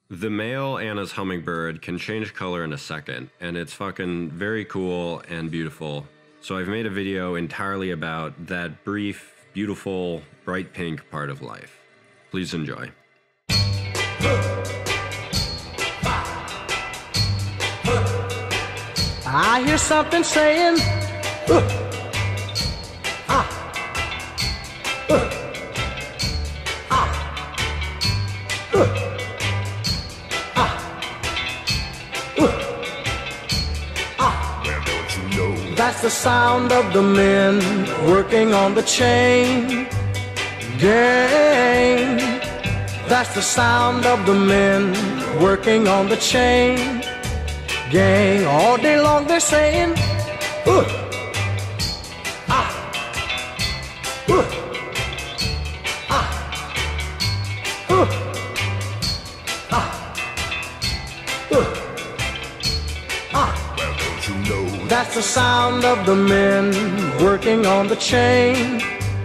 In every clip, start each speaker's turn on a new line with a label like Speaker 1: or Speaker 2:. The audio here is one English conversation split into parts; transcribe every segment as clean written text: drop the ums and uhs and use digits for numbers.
Speaker 1: The male Anna's hummingbird can change color in a second, and it's fucking very cool and beautiful. So I've made a video entirely about that brief, beautiful, bright pink part of life. Please enjoy.
Speaker 2: I hear something saying, That's the sound of the men working on the chain gang. That's the sound of the men working on the chain gang. All day long they're saying, That's the sound of the men working on the chain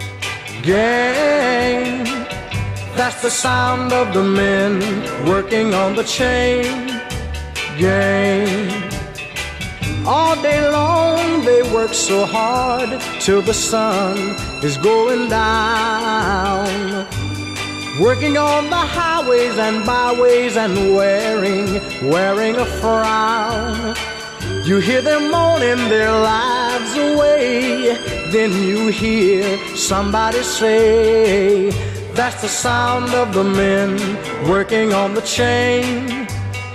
Speaker 2: gang. That's the sound of the men working on the chain gang. All day long they work so hard till the sun is going down, working on the highways and byways and wearing a frown. You hear them moaning their lives away, then you hear somebody say, that's the sound of the men working on the chain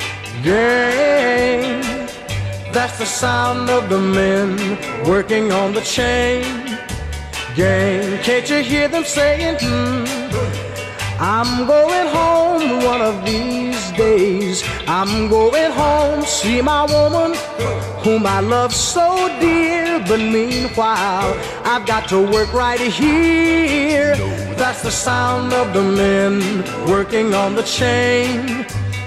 Speaker 2: gang. That's the sound of the men working on the chain gang. Can't you hear them saying, I'm going home one of these days. I'm going home, see my woman whom I love so dear. But meanwhile, I've got to work right here. That's the sound of the men working on the chain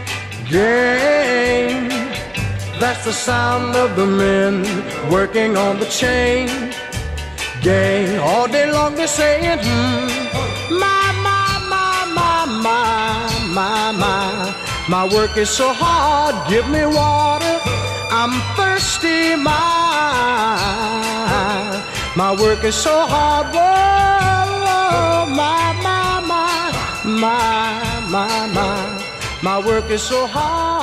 Speaker 2: gang. That's the sound of the men working on the chain gang. All day long they're saying, my work is so hard, give me water, I'm thirsty, my work is so hard, whoa, my work is so hard.